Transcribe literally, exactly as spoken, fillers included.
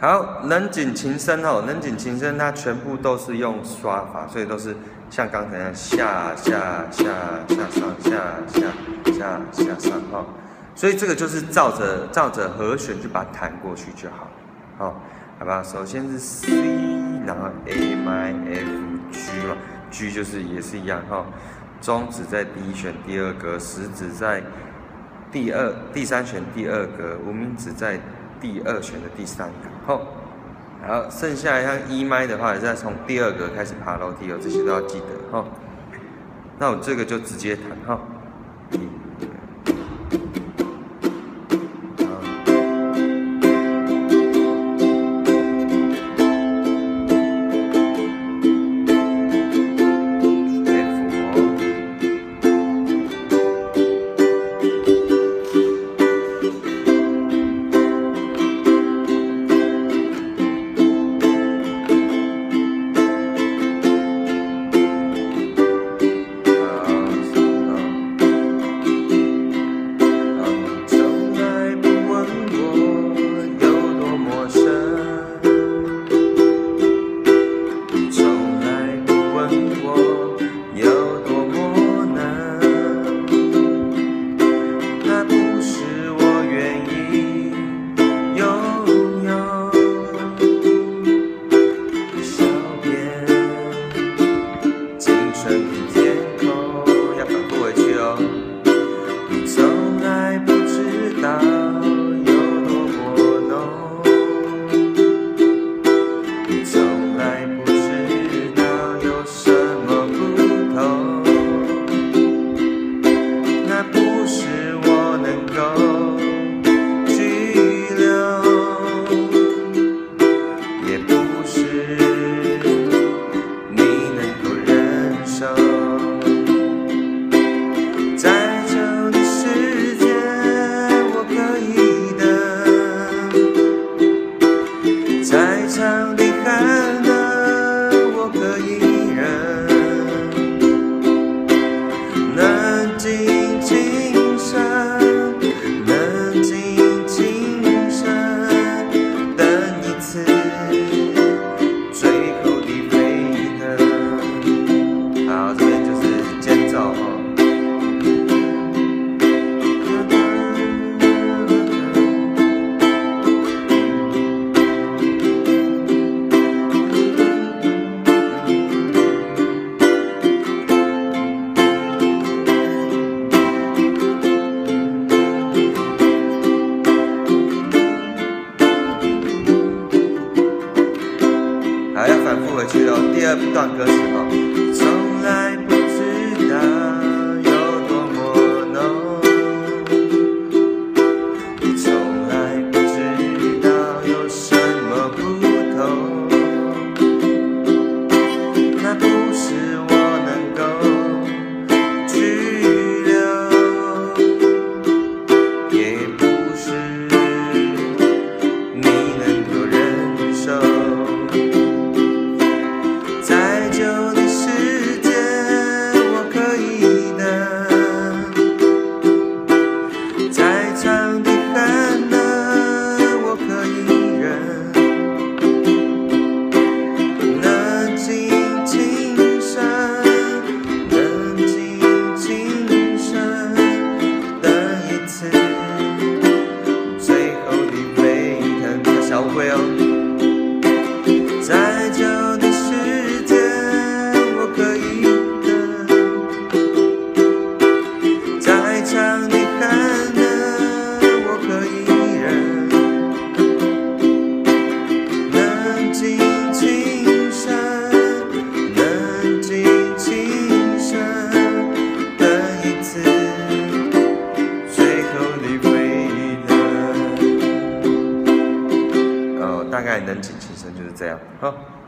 好，冷井情深哦，冷井情深它全部都是用刷法，所以都是像刚才那样下下下下上下下下下上哈，所以这个就是照着照着和弦去把它弹过去就好，好，好吧？首先是 C， 然后 A M F G 嘛 ，G 就是也是一样哈，中指在第一弦第二格，食指在第二第三弦第二格，无名指在第二弦的第三格，吼，好，剩下像 E 麦的话，也是从第二格开始爬楼梯哦，这些都要记得，吼。那我这个就直接弹，哈。好，要反复回去哦。第二段歌词哦，从来不知道有多么浓，你从来不知道有什么不同，那不是我能够去留，也不是你能够忍受。大概冷井情深就是这样，好。